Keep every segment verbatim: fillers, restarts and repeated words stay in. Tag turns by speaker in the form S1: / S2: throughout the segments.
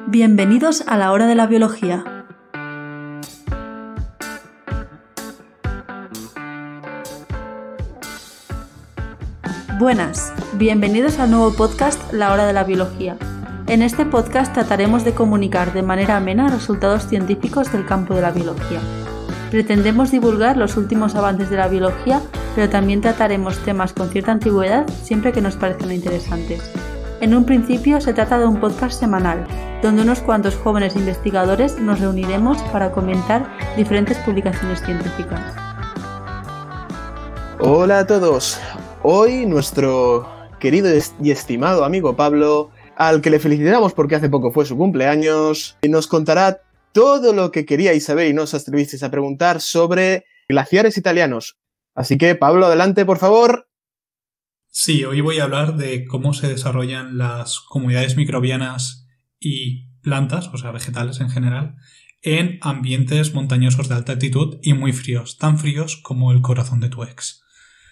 S1: Bienvenidos a la hora de la biología. Buenas, bienvenidos al nuevo podcast La hora de la biología. En este podcast trataremos de comunicar de manera amena resultados científicos del campo de la biología. Pretendemos divulgar los últimos avances de la biología, pero también trataremos temas con cierta antigüedad siempre que nos parezcan interesantes. En un principio se trata de un podcast semanal, donde unos cuantos jóvenes investigadores nos reuniremos para comentar diferentes publicaciones científicas.
S2: Hola a todos. Hoy nuestro querido y estimado amigo Pablo, al que le felicitamos porque hace poco fue su cumpleaños, nos contará todo lo que queríais saber y no os atrevisteis a preguntar sobre glaciares italianos. Así que, Pablo, adelante, por favor.
S3: Sí, hoy voy a hablar de cómo se desarrollan las comunidades microbianas y plantas, o sea, vegetales en general, en ambientes montañosos de alta altitud y muy fríos, tan fríos como el corazón de tu ex.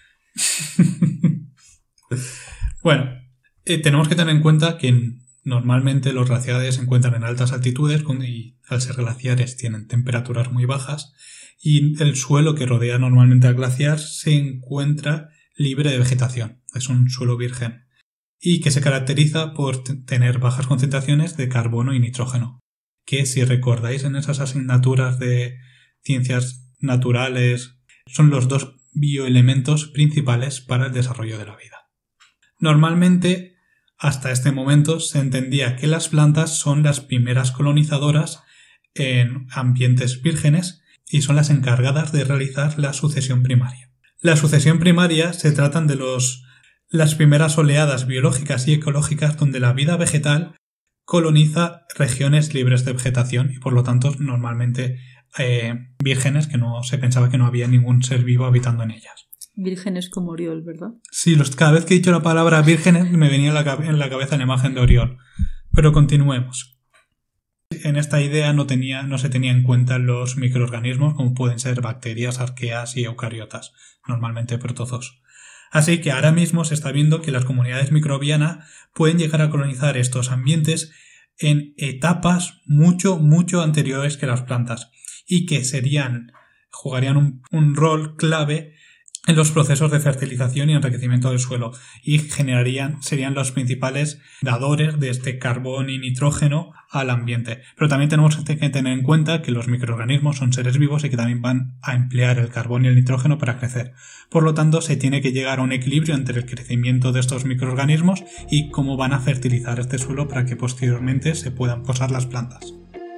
S3: Bueno, eh, tenemos que tener en cuenta que normalmente los glaciares se encuentran en altas altitudes y al ser glaciares tienen temperaturas muy bajas y el suelo que rodea normalmente al glaciar se encuentra libre de vegetación, es un suelo virgen y que se caracteriza por t- tener bajas concentraciones de carbono y nitrógeno, que si recordáis en esas asignaturas de ciencias naturales son los dos bioelementos principales para el desarrollo de la vida. Normalmente, hasta este momento se entendía que las plantas son las primeras colonizadoras en ambientes vírgenes y son las encargadas de realizar la sucesión primaria. La sucesión primaria se tratan de los, las primeras oleadas biológicas y ecológicas donde la vida vegetal coloniza regiones libres de vegetación y por lo tanto normalmente eh, vírgenes que no se pensaba que no había ningún ser vivo habitando en ellas.
S1: Vírgenes como Oriol, ¿verdad?
S3: Sí, los, cada vez que he dicho la palabra vírgenes me venía en la, en la cabeza la imagen de Oriol. Pero continuemos. En esta idea no, tenía, no se tenía en cuenta los microorganismos como pueden ser bacterias, arqueas y eucariotas, normalmente protozoos. Así que ahora mismo se está viendo que las comunidades microbianas pueden llegar a colonizar estos ambientes en etapas mucho, mucho anteriores que las plantas y que serían, jugarían un, un rol clave en los procesos de fertilización y enriquecimiento del suelo y generarían, serían los principales dadores de este carbón y nitrógeno al ambiente. Pero también tenemos que tener en cuenta que los microorganismos son seres vivos y que también van a emplear el carbón y el nitrógeno para crecer. Por lo tanto, se tiene que llegar a un equilibrio entre el crecimiento de estos microorganismos y cómo van a fertilizar este suelo para que posteriormente se puedan posar las plantas.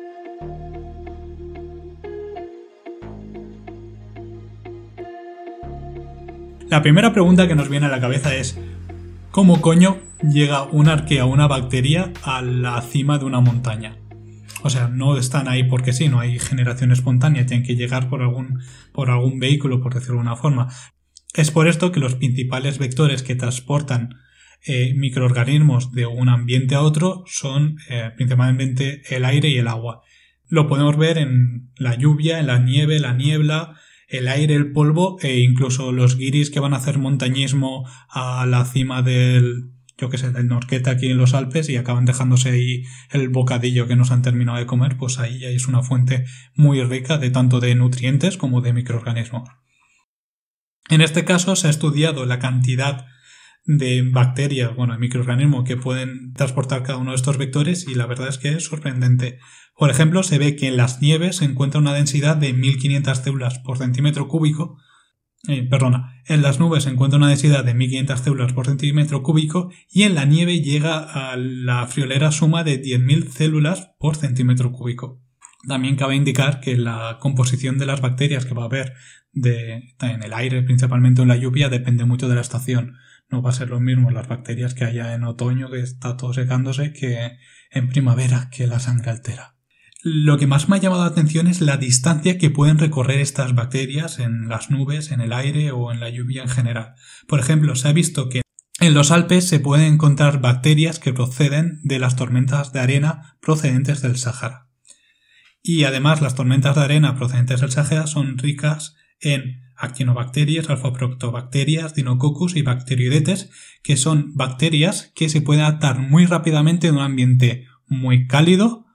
S3: La primera pregunta que nos viene a la cabeza es ¿cómo coño llega una arquea o una bacteria a la cima de una montaña? O sea, no están ahí porque sí, no hay generación espontánea, tienen que llegar por algún, por algún vehículo, por decirlo de una forma. Es por esto que los principales vectores que transportan eh, microorganismos de un ambiente a otro son eh, principalmente el aire y el agua. Lo podemos ver en la lluvia, en la nieve, la niebla, el aire, el polvo e incluso los guiris que van a hacer montañismo a la cima del, yo que sé, del Norqueta aquí en los Alpes y acaban dejándose ahí el bocadillo que nos han terminado de comer, pues ahí es una fuente muy rica de tanto de nutrientes como de microorganismos. En este caso se ha estudiado la cantidad de bacterias, bueno, de microorganismos que pueden transportar cada uno de estos vectores y la verdad es que es sorprendente. Por ejemplo, se ve que en las nieves se encuentra una densidad de mil quinientas células por centímetro cúbico, eh, perdona, en las nubes se encuentra una densidad de mil quinientas células por centímetro cúbico y en la nieve llega a la friolera suma de diez mil células por centímetro cúbico. También cabe indicar que la composición de las bacterias que va a haber de, en el aire, principalmente en la lluvia, depende mucho de la estación. No va a ser lo mismo las bacterias que haya en otoño, que está todo secándose, que en primavera, que la sangre altera. Lo que más me ha llamado la atención es la distancia que pueden recorrer estas bacterias en las nubes, en el aire o en la lluvia en general. Por ejemplo, se ha visto que en los Alpes se pueden encontrar bacterias que proceden de las tormentas de arena procedentes del Sáhara. Y además las tormentas de arena procedentes del Sáhara son ricas en actinobacterias, alfaproctobacterias, dinococcus y bacteroidetes, que son bacterias que se pueden adaptar muy rápidamente en un ambiente muy cálido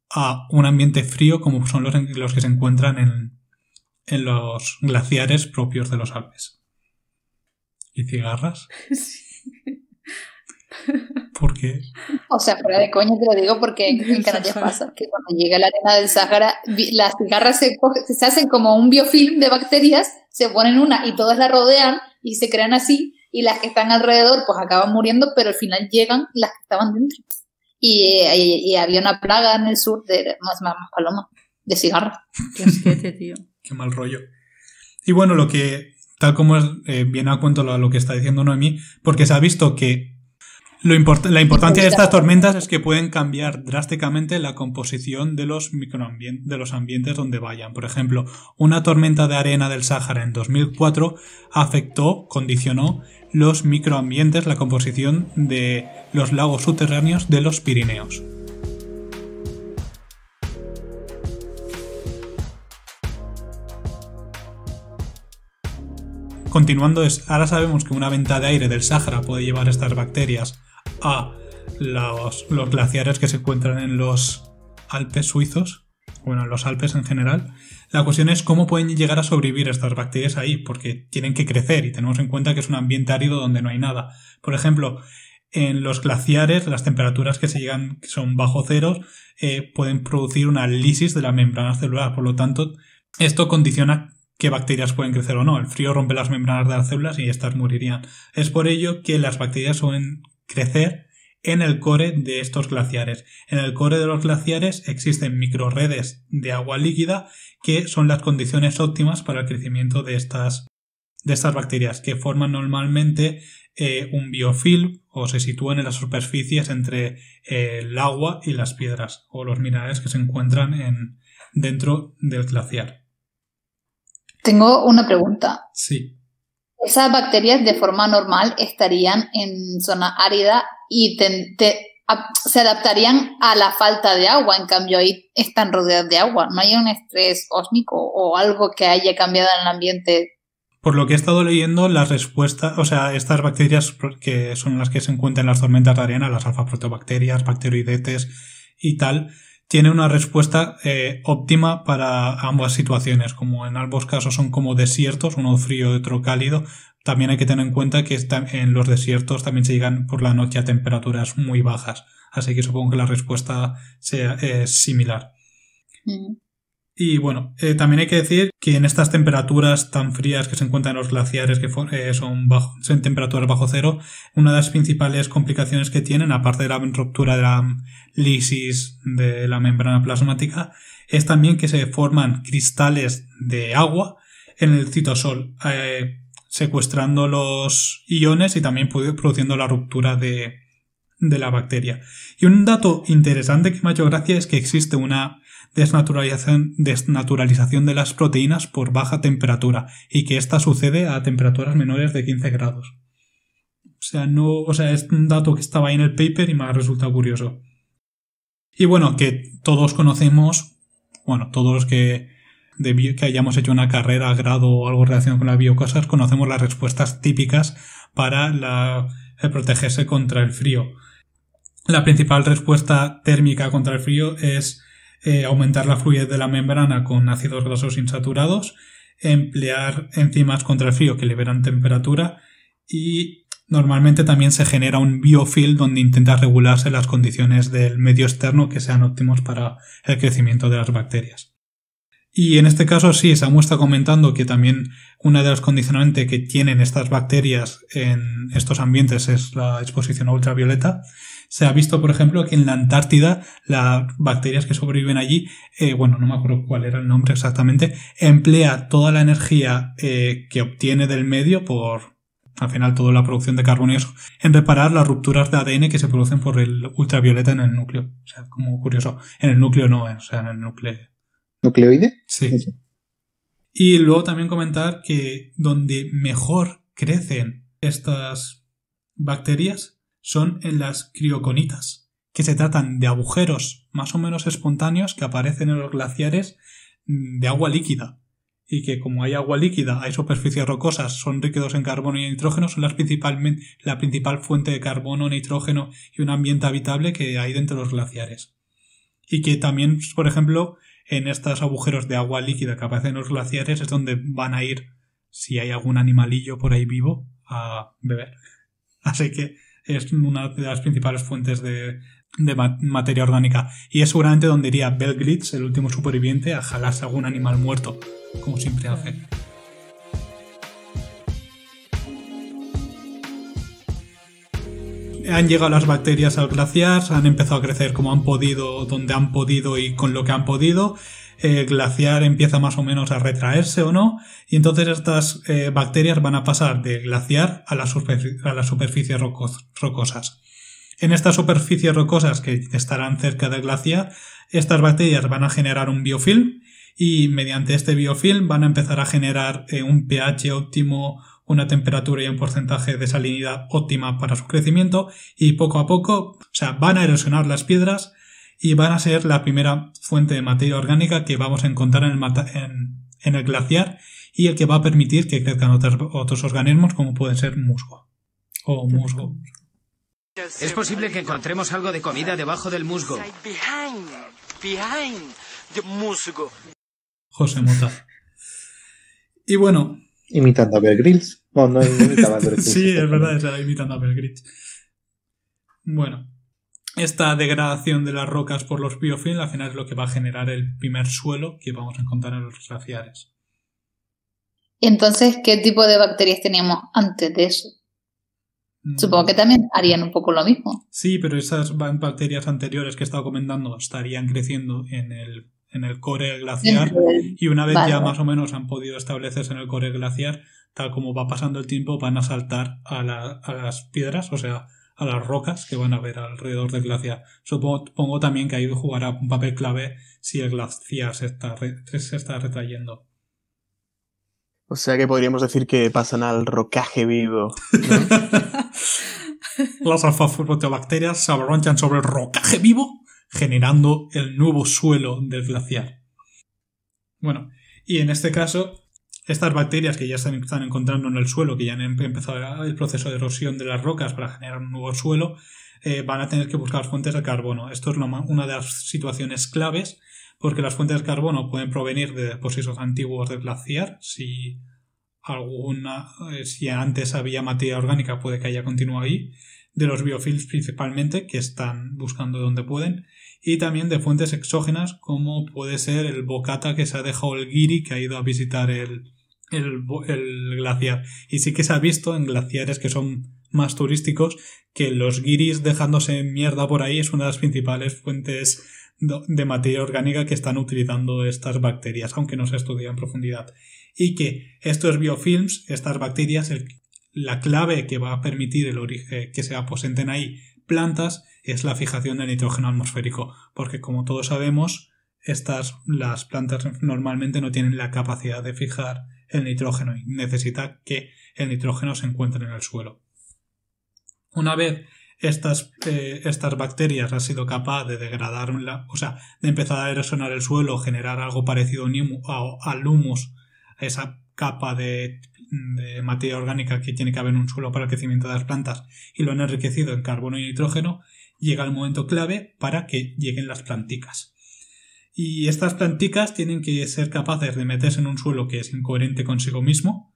S3: a un ambiente frío como son los, los que se encuentran en, en los glaciares propios de los Alpes. ¿Y cigarras?
S1: Sí.
S3: ¿Por qué?
S4: O sea, fuera de coña te lo digo porque en Canarias pasa que cuando llega la arena del Sáhara, las cigarras se, se hacen como un biofilm de bacterias, se ponen una y todas la rodean y se crean así, y las que están alrededor pues acaban muriendo, pero al final llegan las que estaban dentro. Y, y, y había una plaga en el sur de más, más, más paloma, de cigarros.
S1: Qué asquete, tío.
S3: Qué mal rollo. Y bueno, lo que, tal como es, eh, viene a cuento lo, lo que está diciendo Noemí, porque se ha visto que lo import- la importancia de estas tormentas es que pueden cambiar drásticamente la composición de los microambientes, de los ambientes donde vayan. Por ejemplo, una tormenta de arena del Sáhara en dos mil cuatro afectó, condicionó los microambientes, la composición de los lagos subterráneos de los Pirineos. Continuando, es, ahora sabemos que una venta de aire del Sáhara puede llevar estas bacterias a los, los glaciares que se encuentran en los Alpes suizos, bueno, en los Alpes en general. La cuestión es cómo pueden llegar a sobrevivir estas bacterias ahí, porque tienen que crecer y tenemos en cuenta que es un ambiente árido donde no hay nada. Por ejemplo, en los glaciares las temperaturas que se llegan, que son bajo cero, eh, pueden producir una lisis de la membrana celular. Por lo tanto, esto condiciona qué bacterias pueden crecer o no. El frío rompe las membranas de las células y éstas morirían. Es por ello que las bacterias suelen crecer en el core de estos glaciares. En el core de los glaciares existen microredes de agua líquida que son las condiciones óptimas para el crecimiento de estas, de estas bacterias, que forman normalmente eh, un biofilm o se sitúan en las superficies entre eh, el agua y las piedras o los minerales que se encuentran en, dentro del glaciar.
S4: Tengo una pregunta.
S3: Sí.
S4: Esas bacterias de forma normal estarían en zona árida y te, te, a, se adaptarían a la falta de agua. En cambio, ahí están rodeadas de agua. ¿No hay un estrés ósmico o algo que haya cambiado en el ambiente?
S3: Por lo que he estado leyendo, las respuestas, o sea, estas bacterias que son las que se encuentran en las tormentas de arena, las alfa-protobacterias, bacteroidetes y tal, tiene una respuesta eh, óptima para ambas situaciones, como en ambos casos son como desiertos, uno frío y otro cálido. También hay que tener en cuenta que en los desiertos también se llegan por la noche a temperaturas muy bajas, así que supongo que la respuesta sea eh, similar.
S4: Mm.
S3: Y bueno, eh, también hay que decir que en estas temperaturas tan frías que se encuentran en los glaciares, que eh, son, bajo, son temperaturas bajo cero, una de las principales complicaciones que tienen, aparte de la ruptura de la lisis de la membrana plasmática, es también que se forman cristales de agua en el citosol, eh, secuestrando los iones y también produciendo la ruptura de, de la bacteria. Y un dato interesante que me ha hecho gracia es que existe una desnaturalización, desnaturalización de las proteínas por baja temperatura y que esta sucede a temperaturas menores de quince grados. O sea, no, o sea, es un dato que estaba ahí en el paper y me ha resultado curioso. Y bueno, que todos conocemos, bueno, todos los que, de bio, que hayamos hecho una carrera, grado o algo relacionado con las biocosas, conocemos las respuestas típicas para la, el protegerse contra el frío. La principal respuesta térmica contra el frío es Eh, aumentar la fluidez de la membrana con ácidos grasos insaturados, emplear enzimas contra el frío que liberan temperatura y normalmente también se genera un biofilm donde intenta regularse las condiciones del medio externo que sean óptimos para el crecimiento de las bacterias. Y en este caso sí, Samu está comentando que también una de las condicionantes que tienen estas bacterias en estos ambientes es la exposición a ultravioleta. Se ha visto, por ejemplo, que en la Antártida las bacterias que sobreviven allí, eh, bueno, no me acuerdo cuál era el nombre exactamente, emplea toda la energía eh, que obtiene del medio por, al final, toda la producción de carbono y eso, en reparar las rupturas de A D N que se producen por el ultravioleta en el núcleo. O sea, como curioso. En el núcleo no, o sea, en el núcleo.
S2: ¿Nucleoide?
S3: Sí. sí. Y luego también comentar que donde mejor crecen estas bacterias son en las crioconitas, que se tratan de agujeros más o menos espontáneos que aparecen en los glaciares de agua líquida y que como hay agua líquida, hay superficies rocosas, son ricos en carbono y nitrógeno, son las principalmente, la principal fuente de carbono, nitrógeno y un ambiente habitable que hay dentro de los glaciares. Y que también, por ejemplo, en estos agujeros de agua líquida que aparecen en los glaciares es donde van a ir, si hay algún animalillo por ahí vivo, a beber. Así que es una de las principales fuentes de, de materia orgánica. Y es seguramente donde iría Bear Grylls, el último superviviente, a jalarse algún animal muerto, como siempre hace. Han llegado las bacterias al glaciar, han empezado a crecer como han podido, donde han podido y con lo que han podido. El glaciar empieza más o menos a retraerse o no, y entonces estas eh, bacterias van a pasar del glaciar a la, superficie, a las superficies rocos, rocosas. En estas superficies rocosas que estarán cerca del glaciar, estas bacterias van a generar un biofilm y mediante este biofilm van a empezar a generar eh, un pH óptimo, una temperatura y un porcentaje de salinidad óptima para su crecimiento, y poco a poco, o sea, van a erosionar las piedras y van a ser la primera fuente de materia orgánica que vamos a encontrar en el, mata en, en el glaciar, y el que va a permitir que crezcan otros, otros organismos como pueden ser musgo o musgo.
S5: Es posible que encontremos algo de comida debajo del musgo.
S3: José Mota. Y bueno...
S6: Imitando a Bear Grylls. No, no imitaba a Bear Grylls.
S3: Sí, es verdad, estaba imitando a Bear Grylls. Bueno, esta degradación de las rocas por los biofilms al final es lo que va a generar el primer suelo que vamos a encontrar en los glaciares.
S4: ¿Y entonces qué tipo de bacterias teníamos antes de eso? Supongo que también harían un poco lo mismo.
S3: Sí, pero esas bacterias anteriores que he estado comentando estarían creciendo en el, en el core glaciar, y una vez vale. ya más o menos han podido establecerse en el core glaciar, tal como va pasando el tiempo, van a saltar a, la, a las piedras, o sea, a las rocas que van a ver alrededor del glaciar. Supongo, supongo también que ahí jugará un papel clave si el glaciar se está, re, se está retrayendo.
S2: O sea que podríamos decir que pasan al rocaje vivo, ¿no?
S3: Las alfa-proteobacterias se abarronchan sobre el rocaje vivo, generando el nuevo suelo del glaciar. Bueno, y en este caso, estas bacterias que ya se están encontrando en el suelo, que ya han empezado el proceso de erosión de las rocas para generar un nuevo suelo, eh, van a tener que buscar fuentes de carbono. Esto es una de las situaciones claves, porque las fuentes de carbono pueden provenir de depósitos antiguos del glaciar. Si alguna, eh, si antes había materia orgánica, puede que haya continuado ahí. De los biofilms principalmente, que están buscando donde pueden. Y también de fuentes exógenas, como puede ser el bocata que se ha dejado el guiri, que ha ido a visitar el, el, el glaciar. Y sí que se ha visto en glaciares que son más turísticos que los guiris dejándose mierda por ahí es una de las principales fuentes de materia orgánica que están utilizando estas bacterias, aunque no se estudia en profundidad. Y que estos biofilms, estas bacterias, el, la clave que va a permitir el origen, que se aposenten ahí plantas, es la fijación del nitrógeno atmosférico, porque como todos sabemos, estas, las plantas normalmente no tienen la capacidad de fijar el nitrógeno y necesita que el nitrógeno se encuentre en el suelo. Una vez Estas, eh, estas bacterias han sido capaces de degradar, la, o sea, de empezar a erosionar el suelo, generar algo parecido a, al humus, a esa capa de, de materia orgánica que tiene que haber en un suelo para el crecimiento de las plantas, y lo han enriquecido en carbono y nitrógeno, llega el momento clave para que lleguen las planticas. Y estas planticas tienen que ser capaces de meterse en un suelo que es incoherente consigo mismo,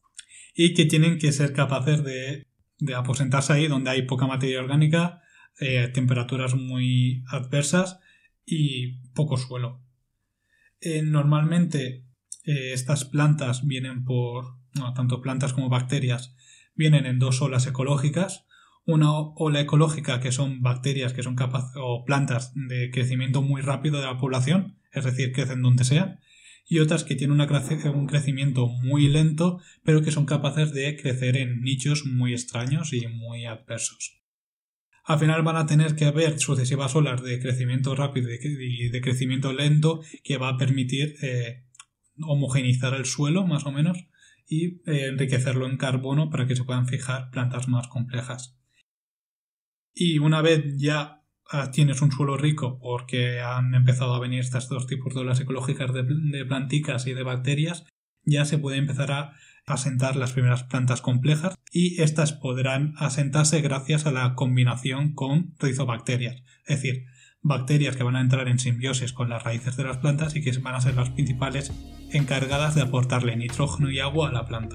S3: y que tienen que ser capaces de de aposentarse ahí donde hay poca materia orgánica, eh, temperaturas muy adversas y poco suelo. Eh, normalmente eh, estas plantas vienen por, no, tanto plantas como bacterias, vienen en dos olas ecológicas. Una ola ecológica que son bacterias que son capaces, o plantas de crecimiento muy rápido de la población, es decir, crecen donde sea. Y otras que tienen una crece- un crecimiento muy lento, pero que son capaces de crecer en nichos muy extraños y muy adversos. Al final van a tener que haber sucesivas olas de crecimiento rápido y de crecimiento lento que va a permitir eh, homogeneizar el suelo, más o menos, y eh, enriquecerlo en carbono para que se puedan fijar plantas más complejas. Y una vez ya tienes un suelo rico, porque han empezado a venir estos dos tipos de olas ecológicas de, de planticas y de bacterias, ya se puede empezar a asentar las primeras plantas complejas, y estas podrán asentarse gracias a la combinación con rizobacterias. Es decir, bacterias que van a entrar en simbiosis con las raíces de las plantas y que van a ser las principales encargadas de aportarle nitrógeno y agua a la planta.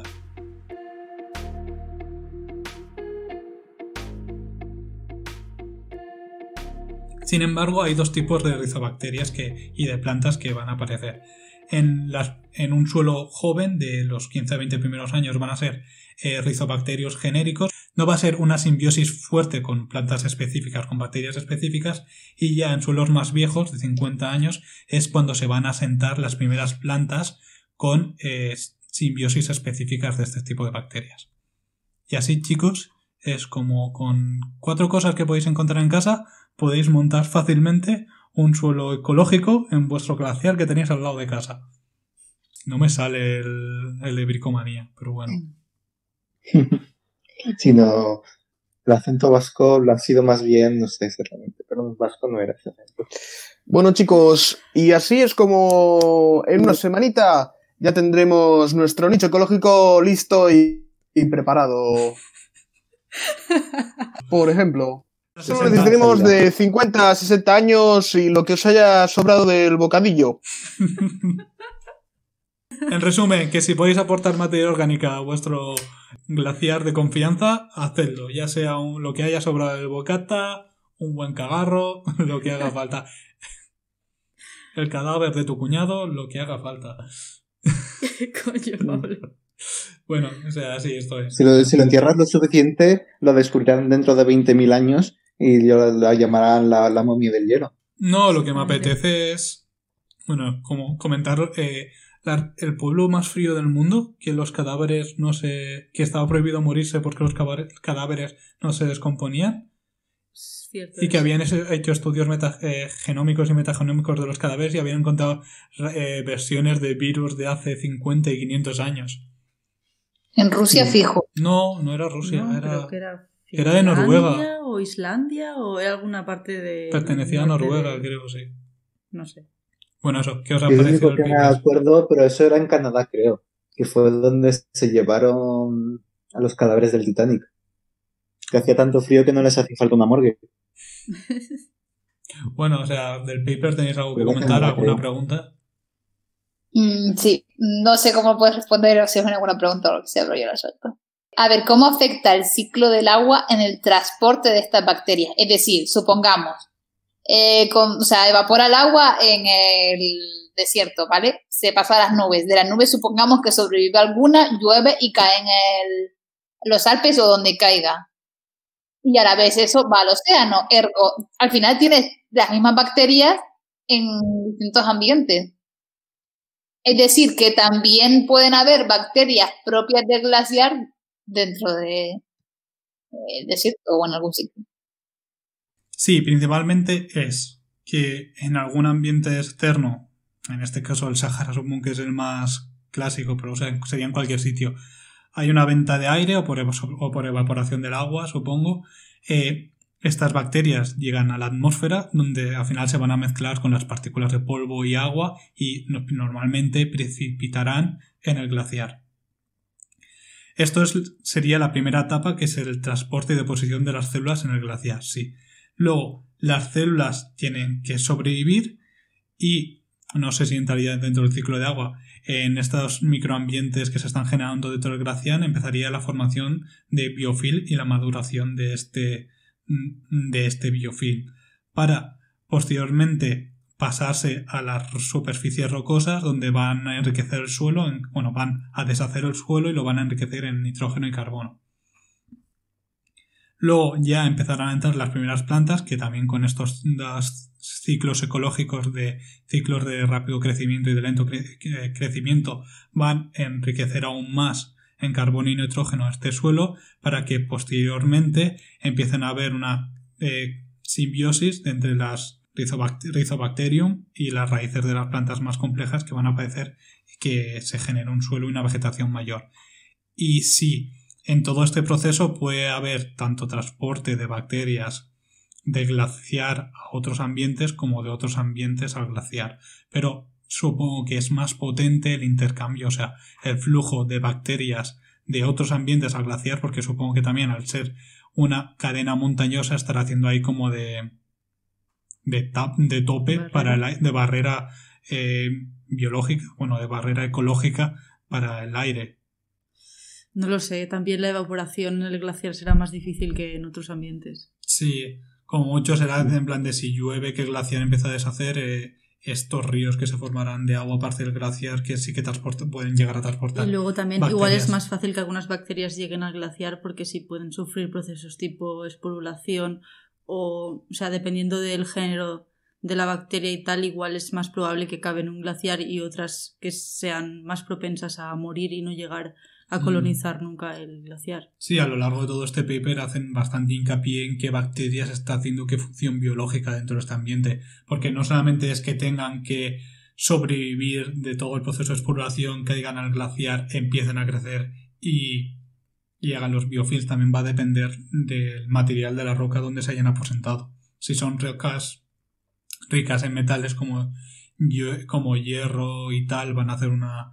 S3: Sin embargo, hay dos tipos de rizobacterias que, y de plantas que van a aparecer. En, las, en un suelo joven de los quince a veinte primeros años van a ser eh, rizobacterios genéricos. No va a ser una simbiosis fuerte con plantas específicas, con bacterias específicas, y ya en suelos más viejos, de cincuenta años, es cuando se van a sentar las primeras plantas con eh, simbiosis específicas de este tipo de bacterias. Y así, chicos, es como con cuatro cosas que podéis encontrar en casa, podéis montar fácilmente un suelo ecológico en vuestro glaciar que tenéis al lado de casa. No me sale el, el de bricomanía, pero bueno.
S6: Sino el acento vasco lo ha sido más bien, no sé exactamente, pero el vasco no era ese acento.
S2: Bueno, chicos, y así es como en una semanita ya tendremos nuestro nicho ecológico listo y, y preparado. Por ejemplo, solo necesitaremos de cincuenta a sesenta años y lo que os haya sobrado del bocadillo.
S3: En resumen, que si podéis aportar materia orgánica a vuestro glaciar de confianza, hacedlo. Ya sea un, lo que haya sobrado del bocata, un buen cagarro, lo que haga falta. El cadáver de tu cuñado, lo que haga falta.
S1: Coño, Pablo.
S3: Bueno, o sea, así esto es.
S6: Si lo, si lo entierras lo suficiente, lo descubrirán dentro de veinte mil años y lo, la llamarán la, la momia del hielo.
S3: No, lo que me apetece es, bueno, como comentar eh, la, el pueblo más frío del mundo, que los cadáveres no se... que estaba prohibido morirse porque los cadáveres no se descomponían.
S1: Cierto,
S3: y que habían hecho estudios meta, eh, genómicos y metagenómicos de los cadáveres y habían encontrado eh, versiones de virus de hace cincuenta y quinientos años.
S4: En Rusia, fijo.
S3: No, no era Rusia,
S1: no,
S3: era,
S1: creo que era,
S3: era de Noruega.
S1: O Islandia, o era alguna parte de...
S3: Pertenecía a Noruega, de... creo, sí.
S1: No sé.
S3: Bueno, eso, ¿qué os ha
S6: Yo
S3: parecido
S6: el que me acuerdo, pero eso era en Canadá, creo. Que fue donde se llevaron a los cadáveres del Titanic. Que hacía tanto frío que no les hacía falta una morgue.
S3: Bueno, o sea, del paper tenéis algo que comentar, alguna pregunta.
S4: Mm, sí, no sé cómo puedes responder o si es alguna pregunta o lo que sea, pero yo la suelto. A ver, ¿cómo afecta el ciclo del agua en el transporte de estas bacterias? Es decir, supongamos, eh, con, o sea, evapora el agua en el desierto, ¿vale? Se pasa a las nubes. De las nubes supongamos que sobrevive alguna, llueve y cae en el, los Alpes o donde caiga. Y a la vez eso va al océano. Ergo, al final tienes las mismas bacterias en distintos ambientes. Es decir, que también pueden haber bacterias propias del glaciar dentro de, de desierto o en algún sitio.
S3: Sí, principalmente es que en algún ambiente externo, en este caso el Sahara supongo que es el más clásico, pero o sea, sería en cualquier sitio, hay una venta de aire o por, o por evaporación del agua, supongo. Eh, estas bacterias llegan a la atmósfera, donde al final se van a mezclar con las partículas de polvo y agua y no, normalmente precipitarán en el glaciar. Esto es, sería la primera etapa, que es el transporte y deposición de las células en el glaciar, sí. Luego, las células tienen que sobrevivir y, no sé si entraría dentro del ciclo de agua, en estos microambientes que se están generando dentro del glaciar empezaría la formación de biofilm y la maduración de este, de este biofilm para posteriormente pasarse a las superficies rocosas donde van a enriquecer el suelo, en, bueno, van a deshacer el suelo y lo van a enriquecer en nitrógeno y carbono. Luego ya empezarán a entrar las primeras plantas que también con estos dos ciclos ecológicos de ciclos de rápido crecimiento y de lento cre- crecimiento van a enriquecer aún más en carbono y nitrógeno este suelo para que posteriormente empiecen a haber una eh, simbiosis entre las Rhizobact- Rhizobacterium y las raíces de las plantas más complejas que van a aparecer y que se genere un suelo y una vegetación mayor. Y sí, en todo este proceso puede haber tanto transporte de bacterias de glaciar a otros ambientes como de otros ambientes al glaciar, pero supongo que es más potente el intercambio, o sea, el flujo de bacterias de otros ambientes al glaciar, porque supongo que también al ser una cadena montañosa estará haciendo ahí como de de, tap, de tope,
S1: ¿Barrera?
S3: para el, de barrera eh, biológica, bueno, de barrera ecológica para el aire.
S1: No lo sé, también la evaporación en el glaciar será más difícil que en otros ambientes.
S3: Sí, como mucho será en plan de si llueve que el glaciar empieza a deshacer, eh, estos ríos que se formarán de agua aparte del glaciar que sí que transporta, pueden llegar a transportar.
S1: Y luego también
S3: bacterias.
S1: igual es más fácil que algunas bacterias lleguen al glaciar porque sí pueden sufrir procesos tipo esporulación o, o sea, dependiendo del género de la bacteria y tal, igual es más probable que caben en un glaciar y otras que sean más propensas a morir y no llegar a colonizar mm. nunca el glaciar.
S3: Sí, a lo largo de todo este paper hacen bastante hincapié en qué bacterias está haciendo qué función biológica dentro de este ambiente, porque no solamente es que tengan que sobrevivir de todo el proceso de esporulación, que llegan al glaciar, empiecen a crecer y, y hagan los biofilms, también va a depender del material de la roca donde se hayan aposentado. Si son rocas ricas en metales como, como hierro y tal, van a hacer una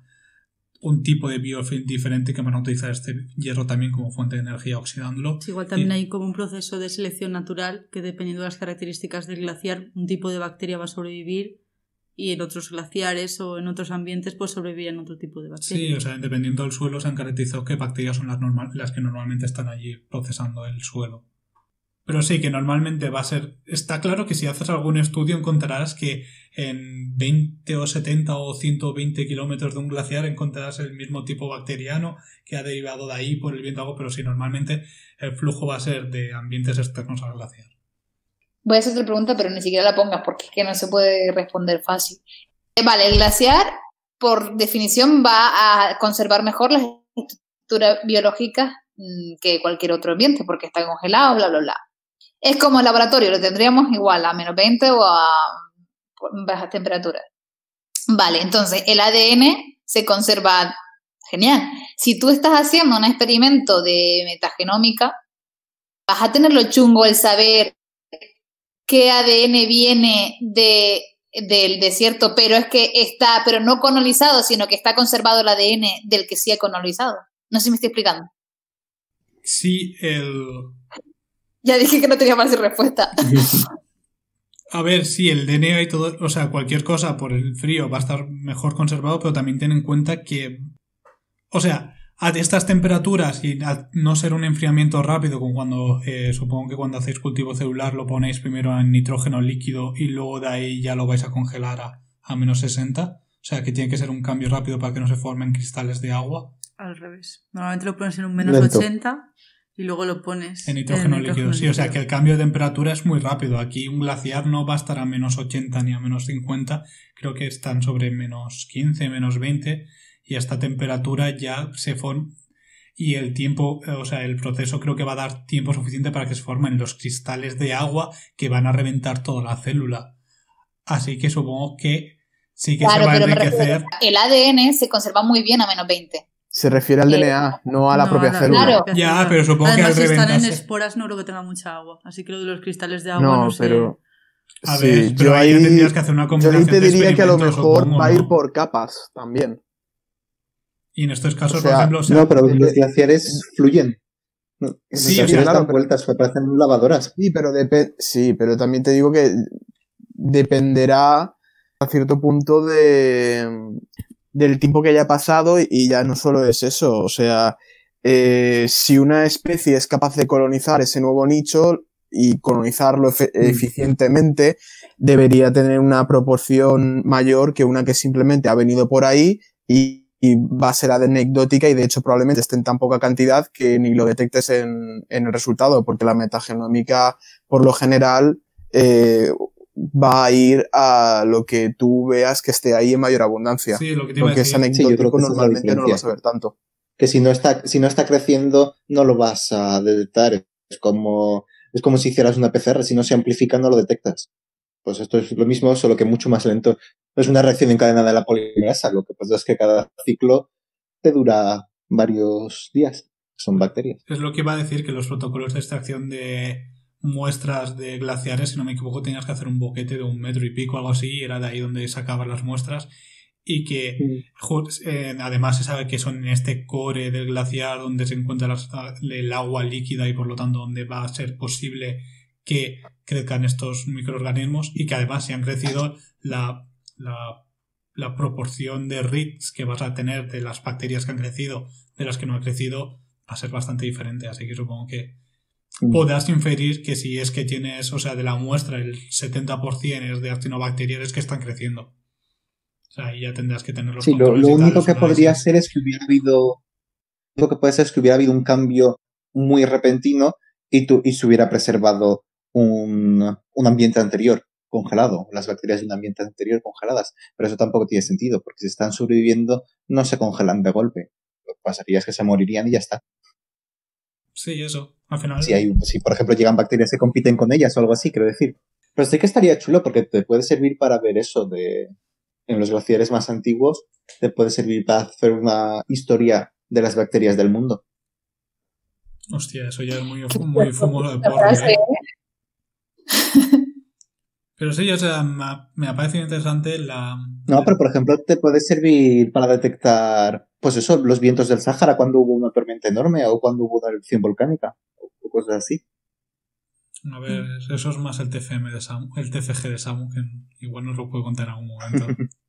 S3: un tipo de biofilm diferente que van a utilizar este hierro también como fuente de energía oxidándolo.
S1: Sí, igual también
S3: y...
S1: hay como un proceso de selección natural que dependiendo de las características del glaciar, un tipo de bacteria va a sobrevivir y en otros glaciares o en otros ambientes pues sobrevivirán otro tipo de bacterias.
S3: Sí, o sea, dependiendo del suelo se han caracterizado qué bacterias son las, normal, las que normalmente están allí procesando el suelo. Pero sí, que normalmente va a ser... Está claro que si haces algún estudio encontrarás que en veinte o setenta o ciento veinte kilómetros de un glaciar encontrarás el mismo tipo bacteriano que ha derivado de ahí por el viento agua, pero sí, normalmente el flujo va a ser de ambientes externos al glaciar.
S4: Voy a hacer otra pregunta, pero ni siquiera la pongas porque es que no se puede responder fácil. Vale, el glaciar, por definición, va a conservar mejor las estructuras biológicas que cualquier otro ambiente porque está congelado, bla, bla, bla. Es como el laboratorio, lo tendríamos igual a menos veinte o a bajas temperaturas. Vale, entonces el A D N se conserva genial. Si tú estás haciendo un experimento de metagenómica, vas a tener lo chungo el saber qué A D N viene de, del desierto, pero es que está, pero no colonizado, sino que está conservado el A D N del que sí ha colonizado. No sé si me estoy explicando.
S3: Sí, el...
S4: Ya dije que no tenía más respuesta.
S3: A ver, sí, el D N A y todo, o sea, cualquier cosa por el frío va a estar mejor conservado, pero también ten en cuenta que, o sea, a estas temperaturas y a no ser un enfriamiento rápido, como cuando, eh, supongo que cuando hacéis cultivo celular lo ponéis primero en nitrógeno líquido y luego de ahí ya lo vais a congelar a, a menos sesenta, o sea, que tiene que ser un cambio rápido para que no se formen cristales de agua.
S1: Al revés. Normalmente lo pones en un menos Lento. ochenta y luego lo pones
S3: en nitrógeno,
S1: en
S3: líquido.
S1: nitrógeno
S3: Sí,
S1: líquido.
S3: o sea que el cambio de temperatura es muy rápido. Aquí un glaciar no va a estar a menos ochenta ni a menos cincuenta. Creo que están sobre menos quince, menos veinte. Y a esta temperatura ya se forma. Y el tiempo, o sea, el proceso creo que va a dar tiempo suficiente para que se formen los cristales de agua que van a reventar toda la célula. Así que supongo que sí que
S4: claro,
S3: se va a
S4: pero
S3: enriquecer.
S4: El A D N se conserva muy bien a menos veinte.
S2: Se refiere al D N A, no a la
S1: No,
S2: propia
S1: a la-
S2: célula.
S4: Claro.
S3: Ya, pero supongo
S1: Además,
S3: que al
S1: si están
S3: reventarse...
S1: en esporas no creo que tenga mucha agua. Así que lo de los cristales de agua
S2: No,
S1: no sé.
S2: pero...
S3: A
S2: sí,
S3: ver, pero
S2: yo
S3: ahí
S2: ahí,
S3: tendrías que hacer una
S2: yo
S3: combinación
S2: ahí te
S3: de
S2: diría que a lo
S3: experimentos,
S2: mejor
S3: supongo,
S2: va a ir
S3: ¿no?
S2: por capas también.
S3: Y en estos casos,
S2: O sea,
S3: por ejemplo... o sea,
S6: No, pero
S2: eh,
S6: los glaciares fluyen. No,
S3: Sí,
S6: los
S3: o sea,
S6: glaciares
S2: claro,
S6: dan
S2: pero-
S6: vueltas, parecen lavadoras.
S2: Sí, pero depe- sí, pero también te digo que dependerá a cierto punto de del tiempo que haya pasado y ya no solo es eso, o sea, eh, si una especie es capaz de colonizar ese nuevo nicho y colonizarlo efe- eficientemente, debería tener una proporción mayor que una que simplemente ha venido por ahí y, y va a ser anecdótica y de hecho probablemente esté en tan poca cantidad que ni lo detectes en, en el resultado, porque la metagenómica por lo general eh, va a ir a lo que tú veas que esté ahí en mayor abundancia.
S3: sí, lo que te iba a
S2: Porque es
S3: decir.
S6: Sí, yo creo
S2: anecdótico,
S6: que esa es la
S2: normalmente no lo
S6: diferencia.
S2: vas a ver tanto.
S6: Que si no está, si no está creciendo, no lo vas a detectar. Es como, es como si hicieras una P C R, si no se amplifica, no lo detectas. Pues esto es lo mismo, solo que mucho más lento. Es una reacción en cadena de la polimerasa. Lo que pasa es que cada ciclo te dura varios días. Son bacterias.
S3: Es lo que iba a decir, que los protocolos de extracción de muestras de glaciares, si no me equivoco, tenías que hacer un boquete de un metro y pico, algo así, y era de ahí donde sacaban las muestras. Y que jo, eh, además se sabe que son en este core del glaciar donde se encuentra las- el agua líquida y por lo tanto donde va a ser posible que crezcan estos microorganismos y que además si han crecido la, la, la proporción de R I Ts que vas a tener de las bacterias que han crecido de las que no han crecido va a ser bastante diferente, así que supongo que podrás inferir que si es que tienes, o sea, de la muestra el setenta por ciento es de actinobacteriales que están creciendo. O sea, ahí ya tendrás que tener los
S6: Sí, lo,
S3: controles
S6: lo
S3: y tal,
S6: único
S3: los
S6: que podría
S3: análisis.
S6: ser es que hubiera habido... Lo que puede ser es que hubiera habido un cambio muy repentino y, tu, y se hubiera preservado un, un ambiente anterior congelado, las bacterias de un ambiente anterior congeladas. Pero eso tampoco tiene sentido, porque si están sobreviviendo no se congelan de golpe. Lo que pasaría es que se morirían y ya está.
S3: Sí, eso. Al final...
S6: Si, hay, si, por ejemplo, llegan bacterias que compiten con ellas o algo así, quiero decir. Pero sí que estaría chulo porque te puede servir para ver eso de... En los glaciares más antiguos te puede servir para hacer una historia de las bacterias del mundo.
S3: Hostia, eso ya es muy, muy fumo de
S4: La
S3: porro,
S4: frase,
S3: ¿eh? Pero sí, o sea, me ha, me ha parecido interesante la...
S6: No, pero por ejemplo te puede servir para detectar, pues eso, los vientos del Sáhara cuando hubo una tormenta enorme o cuando hubo una erupción volcánica o cosas así.
S3: A ver, eso es más el T F M de Samu, el T F G de Samu, que igual nos lo puedo contar en algún momento.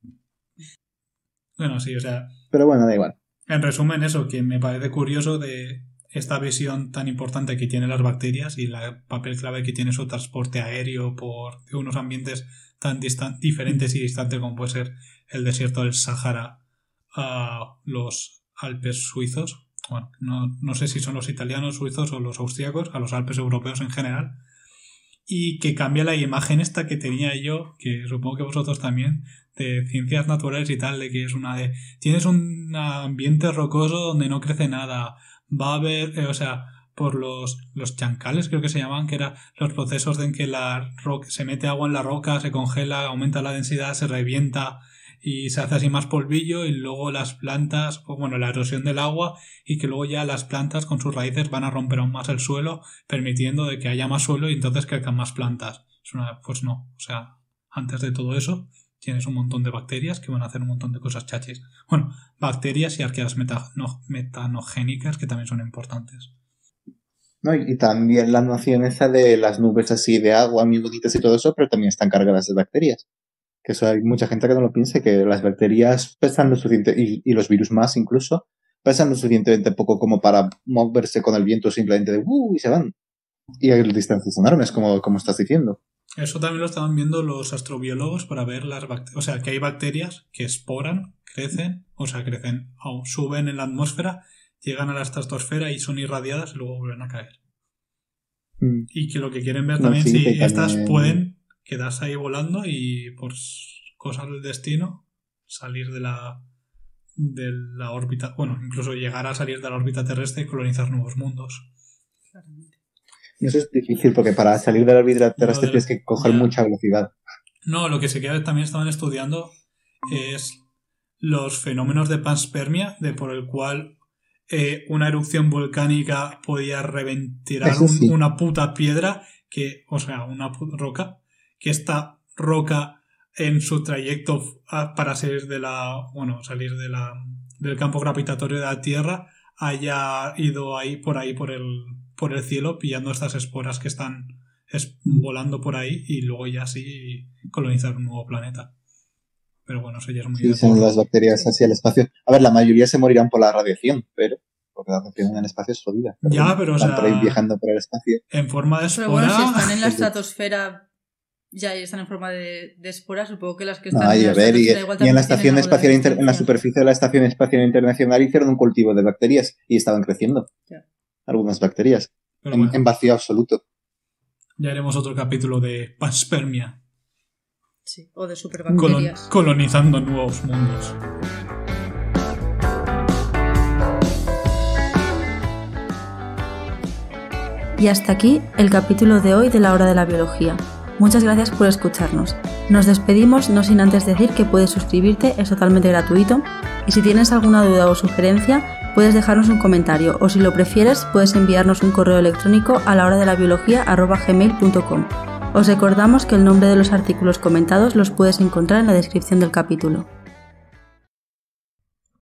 S3: Bueno, sí, o sea...
S6: Pero bueno, da igual.
S3: En resumen, eso, que me parece curioso de esta visión tan importante que tienen las bacterias y el papel clave que tiene su transporte aéreo por unos ambientes tan distan- diferentes y distantes como puede ser el desierto del Sáhara a los Alpes suizos. Bueno, no, no sé si son los italianos, suizos o los austríacos, a los Alpes europeos en general. Y que cambia la imagen esta que tenía yo, que supongo que vosotros también, de ciencias naturales y tal, de que es una de... Tienes un ambiente rocoso donde no crece nada, va a haber, eh, o sea, por los, los chancales creo que se llamaban, que eran los procesos en que la roca, se mete agua en la roca, se congela, aumenta la densidad, se revienta y se hace así más polvillo y luego las plantas, pues bueno, la erosión del agua y que luego ya las plantas con sus raíces van a romper aún más el suelo, permitiendo de que haya más suelo y entonces crezcan más plantas. Es una, pues no, o sea, antes de todo eso tienes un montón de bacterias que van a hacer un montón de cosas chachis. Bueno, bacterias y arqueas meta, no, metanogénicas que también son importantes.
S6: No, y, y también la noción esa de las nubes así de agua muy bonitas y todo eso, pero también están cargadas de bacterias. Que eso hay mucha gente que no lo piensa, que las bacterias pesan lo suficiente, y, y los virus más incluso, pesan lo suficientemente poco como para moverse con el viento simplemente de ¡uh! Y se van. Y hay distancias enormes, como, como estás diciendo.
S3: Eso también lo estaban viendo los astrobiólogos para ver las bacterias. O sea, que hay bacterias que esporan, crecen, o sea, crecen, o suben en la atmósfera, llegan a la estratosfera y son irradiadas y luego vuelven a caer.
S6: Mm.
S3: Y que lo que quieren ver
S6: No,
S3: también
S6: sí,
S3: si
S6: que
S3: estas
S6: también...
S3: pueden quedarse ahí volando y por cosas del destino salir de la de la órbita, bueno, incluso llegar a salir de la órbita terrestre y colonizar nuevos mundos.
S6: Eso es difícil porque para salir de la órbita terrestre
S3: de...
S6: tienes que coger
S3: ya.
S6: mucha velocidad.
S3: No, lo que sí que también estaban estudiando es los fenómenos de panspermia, de por el cual eh, una erupción volcánica podía reventirar un,
S6: sí.
S3: una puta piedra, que, o sea, una puta roca, que esta roca en su trayecto para salir de la, bueno, salir de la, del campo gravitatorio de la Tierra haya ido ahí por ahí por el, por el cielo pillando estas esporas que están es, volando por ahí y luego ya así colonizar un nuevo planeta. Pero bueno, eso ya es muy...
S6: Sí, son las bacterias hacia el espacio. A ver, la mayoría se morirán por la radiación, pero porque la radiación en el espacio es jodida. Pero
S3: ya, pero o sea...
S6: por ahí viajando por el espacio.
S3: En forma de espora...
S1: Pero bueno, si están en la estratosfera ya y están en forma de, de espora, supongo que las que están
S6: No,
S1: en
S6: y
S1: la
S6: a ver, y,
S1: estratosfera igual
S6: y
S1: también
S6: en la
S1: tienen
S6: estación
S1: algo de
S6: espacial inter, en la
S1: resistencia.
S6: superficie de la estación espacial internacional hicieron un cultivo de bacterias y estaban creciendo.
S1: Ya.
S6: Algunas bacterias.
S3: Pero
S6: En,
S3: bueno,
S6: en vacío absoluto.
S3: ya haremos otro capítulo de panspermia.
S1: Sí, o de
S3: Colon-
S1: superbacterias.
S3: colonizando nuevos mundos.
S1: Y hasta aquí el capítulo de hoy de la Hora de la Biología. Muchas gracias por escucharnos. Nos despedimos no sin antes decir que puedes suscribirte, es totalmente gratuito, y si tienes alguna duda o sugerencia puedes dejarnos un comentario o si lo prefieres puedes enviarnos un correo electrónico a la hora de la biología arroba gmail punto com. Os recordamos que el nombre de los artículos comentados los puedes encontrar en la descripción del capítulo.